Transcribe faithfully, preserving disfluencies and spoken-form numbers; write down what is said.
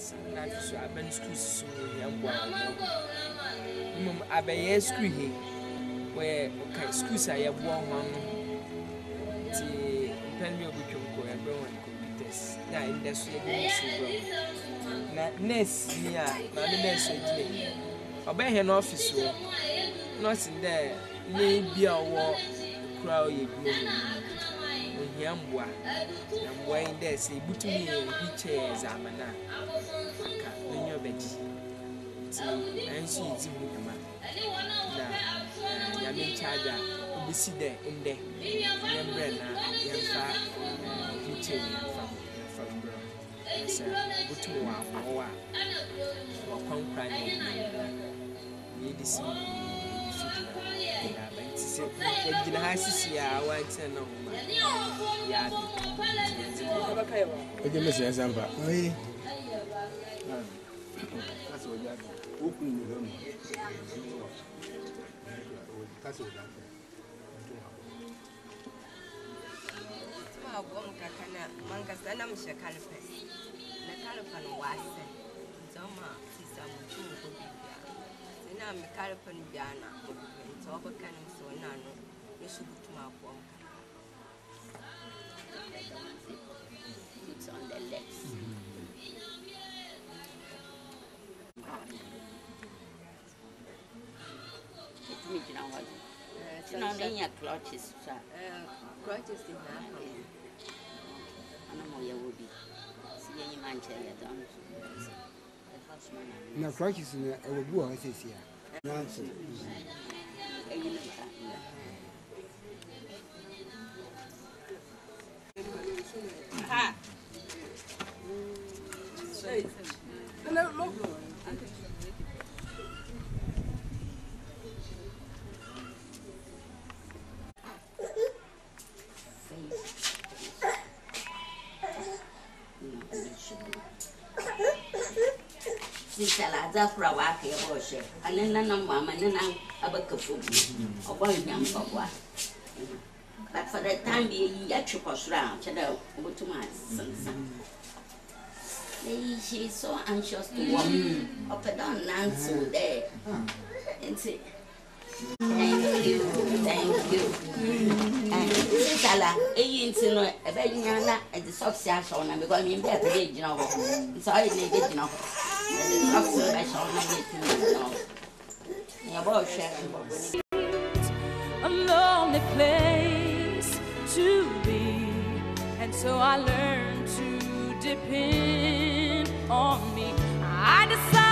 Yes, not so I've been school so young boy. Mum, I be school here where okay, schools I have one one to pen me a book of everyone computers. Now, in the same na nurse near my nurse today. Obey an office, not in there, maybe a war crowd you when Yambwa, and why there say, but to me, he chairs Amana. In your bed, and she is in the man. Now, Yamin Charger will be seated there in there. Yambrana, Yamfa, he chair from Bro. Sir, but to one more or company. Need to see you know, I see I want to know. Yeah, okay, Mister Zamba. Oui, that's what you are. Open the room. That's what you are. Mangasana mshakalipe na kalipa no wase nzoma sisa muchumu kubibya sina mikalipa ni byana nzoba kana msona no yeshubutuma kwamka it's on the left it's me jina wazi sina ndenya clutches sa eh clutches ni hapa na crutches na ewu ha sisi ya nanso ha no no Sisala za kura wa ka yabo she anan nan mama nan abaka fubu obo nyam papa but for the time be ya chukosra cheda obutuma sansa she is so anxious to walk up and down nanso there and say thank you thank you and sisala eyi ntino ebe nyana e the success on because me be ebe gina ho so I need be gina ho a lonely place to be, and so I learned to depend on me. I decided